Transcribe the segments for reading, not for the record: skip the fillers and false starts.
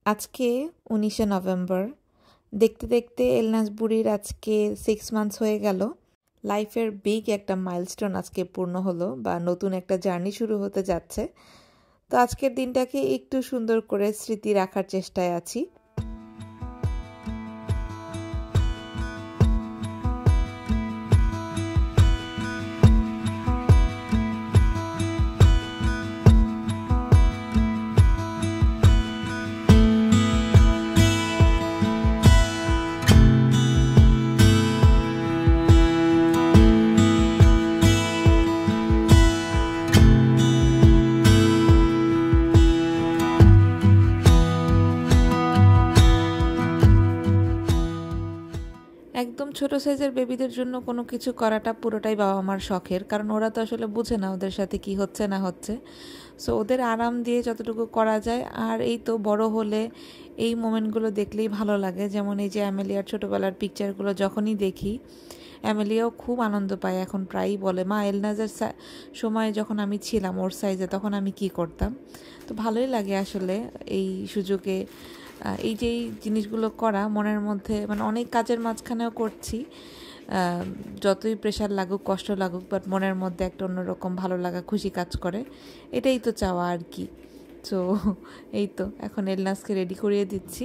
আজকে 19শে নভেম্বর। দেখতে দেখতে এলনাজ বুড়ির আজকে 6 মান্থস হয়ে গেল। লাইফের বিগ একটা মাইলস্টোন আজকে পূর্ণ হলো বা নতুন একটা জার্নি শুরু হতে যাচ্ছে। তো আজকের দিনটাকে একটু সুন্দর করে স্মৃতি রাখার চেষ্টায় আছি। একদম ছোট সাইজের বেবিদের জন্য কোনো কিছু করাটা পুরোটাই বাবা মার শখের, কারণ ওরা তো আসলে বুঝে না ওদের সাথে কি হচ্ছে না হচ্ছে। সো ওদের আরাম দিয়ে যতটুকু করা যায়। আর এই তো বড় হলে এই মোমেন্টগুলো দেখলেই ভালো লাগে। যেমন এই যে অ্যামেলিয়ার ছোটোবেলার পিকচারগুলো যখনই দেখি, অ্যামেলিয়াও খুব আনন্দ পায়। এখন প্রায়ই বলে, মা এলনাজের সময় যখন আমি ছিলাম ওর সাইজে তখন আমি কি করতাম। তো ভালোই লাগে আসলে এই সুযোগে এই যে এই জিনিসগুলো করা মনের মধ্যে, মানে অনেক কাজের মাঝখানেও করছি, যতই প্রেশার লাগুক কষ্ট লাগুক, বাট মনের মধ্যে একটা অন্যরকম ভালো লাগা খুশি কাজ করে। এটাই তো চাওয়া আর কি। তো এই তো এখন এলনাজকে রেডি করিয়ে দিচ্ছি।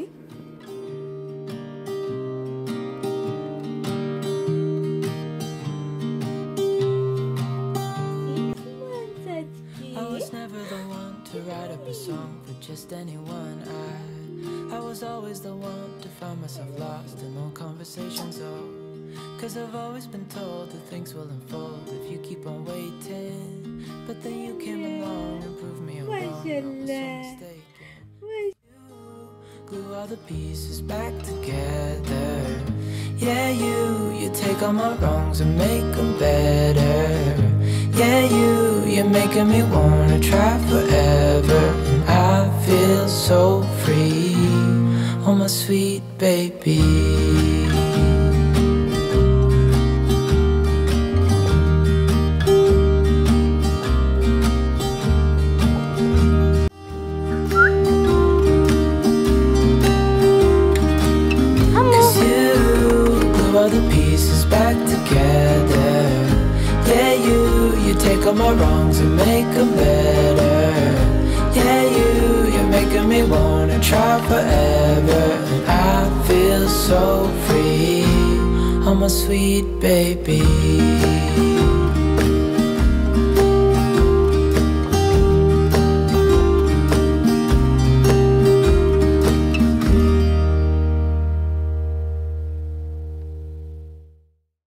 Just anyone, I was always the one to find myself lost in long conversations. Oh, cause I've always been told that things will unfold if you keep on waiting. But then you came along and proved me wrong. I was so mistaken. You glue all the pieces back together. Yeah, you take all my wrongs and make them better. Yeah, you're making me wanna try forever. And I feel so free, oh my sweet baby. Cause you glue all the pieces back together. Yeah, you take all my wrongs and make them better. Yeah, you're making me wanna try forever. And I feel so free, oh my sweet baby.